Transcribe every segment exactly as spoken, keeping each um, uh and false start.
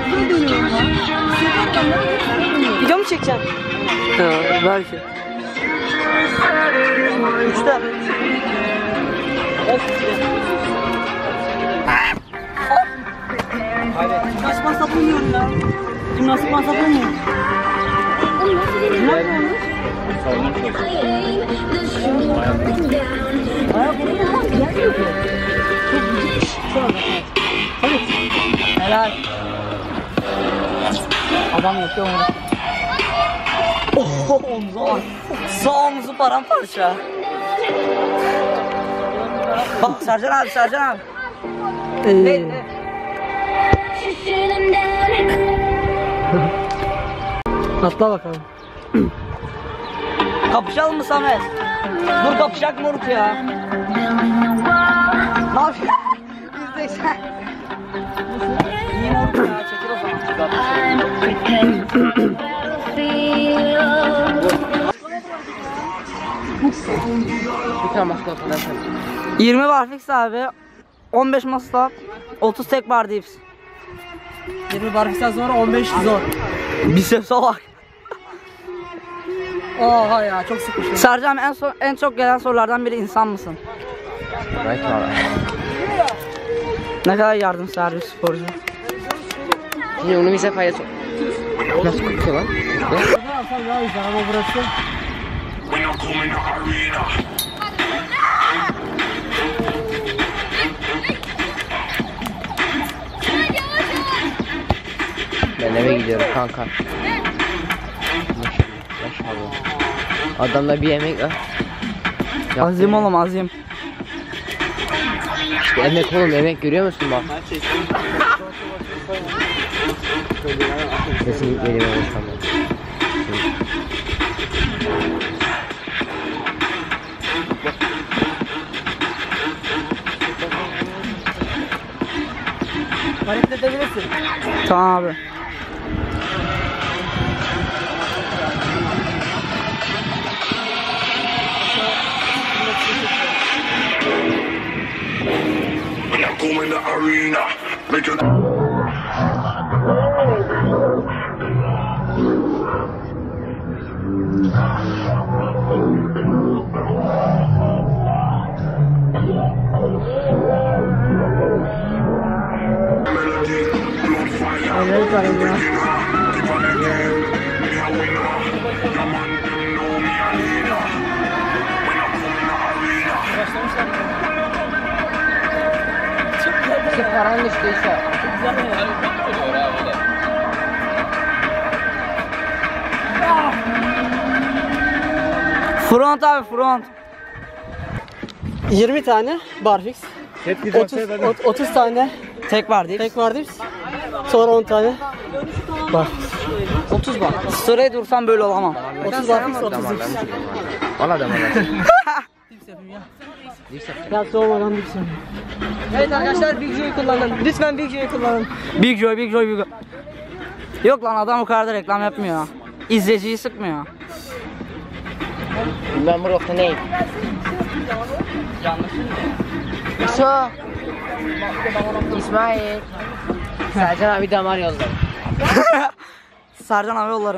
Video mu çekeceğim? Ha, belki. Üçte. Jimnastik masrafı oynuyorum ya. Jimnastik masrafı oynuyorum. Ne yapıyorsun? Ayak vuruyor mu? Gelmiyor ki. Çok güzel. Hadi. Helal. Adam yapıyor onu. Oh, omza bak. Sağ omuzu paramparça. Bak Sercan abi, Sercan abi. Ee, Ne, ne? Atla bakalım. Kapışalım mı Samet? Dur kapışacak moruk ya. Ne yapıyorsun? yüz seksen. İyi moruk ya, çekil o zaman. yirmi bar fix abi. on beş masla. otuz tek bar dips. yirmi barfix'ten sonra on beş zor. Biceps'e bak. Oha ya, çok sıkıştım. Sercan en, so en çok gelen sorulardan biri insan mısın? Evet abi. Ne kadar yardımsever bir sporcu. Şimdi onu bize paylaş. Nasıl kokuyor lan? Ne yapsam ya işte ama burası. Ben eve gidiyorum kanka. Maşallah. Adamda bir yemek var. Azim oğlum azim. İşte emek oğlum, emek görüyor musun bak. Kesinlikle geliyor maşallah. Hareket edebilirsin. Tamam abi. Come in the arena, make it. Neler parayım ya. Çık paranın düştüyse. Front abi front. yirmi tane barfix. otuz, otuz tane Tek var değil. tek barfix. Sonra on tane bar. otuz var. Sıraya dursam böyle olamam. otuz barfix, otuz Damarlarım dips. çıkıyor. Valla damarlar. Dips yapayım ya. Dips yap. Ya soğumadan dips yapayım. Evet arkadaşlar, Big Joy kullanın. Lütfen Big Joy kullanın. Big Joy, Big Joy, Big Joy. Yok lan adam o kadar da reklam yapmıyor. İzleyiciyi sıkmıyor. Ben bu rokta neyim? Yusuf. İsmail. Sercan abi damar yolladı. Sercan abi yolları.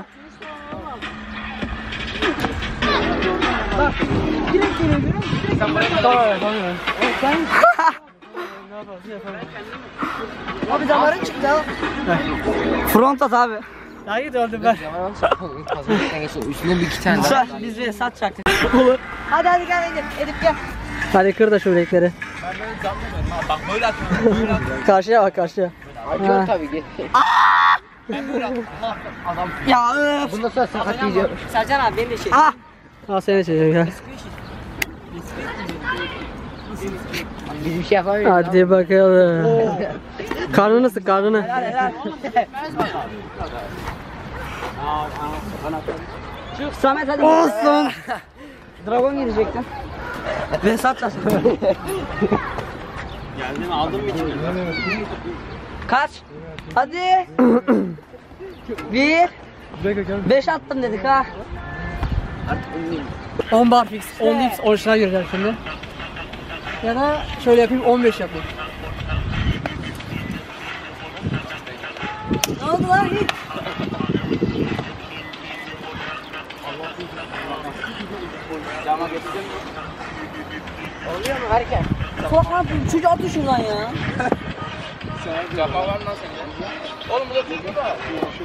Abi damarın çıktı ha. Front at abi. Daha iyi döndüm ben. Damar üstünde bir iki tane daha. Güzel, biz bir sat çaktık. Olur. Hadi hadi gel Edip, Edip gel. Hadi kır da şu bilekleri. Bak böyle atıyorum, böyle atıyorum. Karşıya bak, karşıya. Acıyor tabii ki. Ya öf. Bundan sonra sakat yiyeceğim. Sercan abi beni de çek. Ah. Al seni çekeceğim gel. Biz bir şey yapamıyoruz. Hadi bakalım. Karnını sık, karnını. Helal. Samet hadi. Olsun. Dragon girecektin. Ben satacağım. Geldin aldın mı içeri? Kaç? Hadi. Bir. Beş attım dedik ha. on barfix, on dips, orijinal gireceğim şimdi. Ya da şöyle yapayım, on beş yapayım. Ne oldu lan hiç? Cama getirdim. Oluyor mu hareket? Salak lan çocuğu atın şuradan ya. Cama var lan sende. Oğlum bu da tuttu da.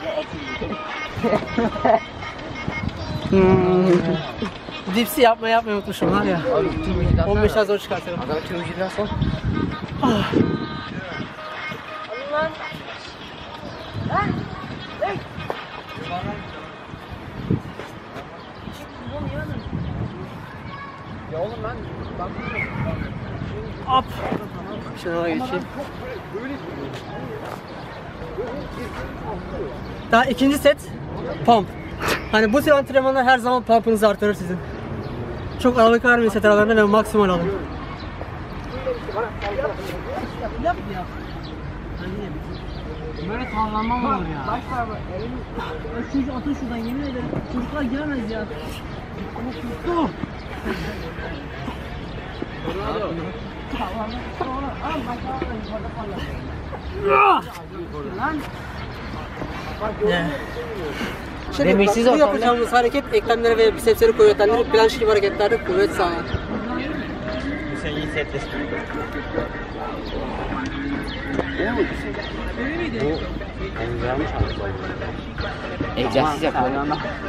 Dipsi yapma yapmayı unutmuşum var ya. on beş az zor çıkartırım. Adam tüm vücuduna son. Ya oğlum ben Hop. Şuna geçeyim. Daha ikinci set pump. Hani bu tür antrenmanlar her zaman pump'ınızı artırır sizin. Çok aralık vermeyin set aralarında ve maksimal alın. Yap ya. Böyle tavlanma mı olur ya? Ya çocuğu atın şuradan yemin ederim. Çocuklar giremez ya. Ama tuttu. Ne? Şimdi Demirsiz bu ortamda. yapacağımız hareket eklemlere ve bisepsleri kuvvetlendirir. Planş gibi hareketlerde kuvvet sağlar. Sen iyi setlesin. egzersiz yapıyor.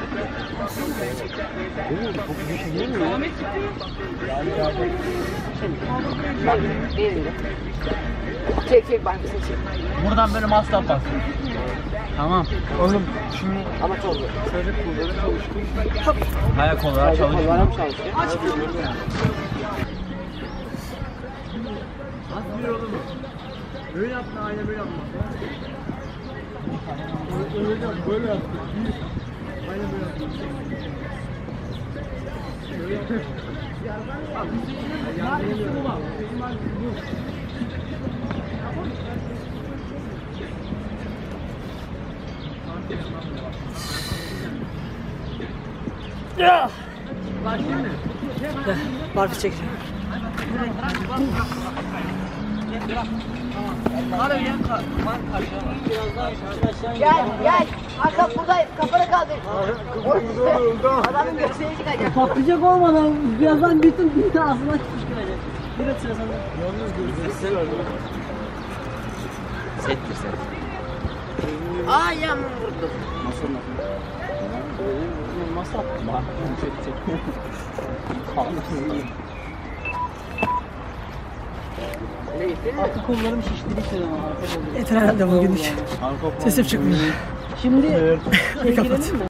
Bak, değil mi? Çek çek bak çek çek. Buradan böyle masraf bak. Tamam. Oğlum şimdi Ama çok zor. çocuk burada çalışıyor. Ayak olarak çalışıyor. Kollara mı çalışıyor? Böyle yapma, aynen böyle yapma. Ya. Barfiş çekeceğim. Gel gel. Arka buradayım. Kafanı kaldır. Adamın göğsüne çıkacak. Patlayacak olmadan birazdan bütün bir ağzına çıkacak. Bir de sıra sende. Settir set. Ayağımı vurdum. Nasıl nasıl? Nasıl yaptın? Bak, çek çek. Arka kollarım şişti bir sene ama. Yeter herhalde bugünlük. Sesim çıkmıyor. Şimdi Hadi kapat.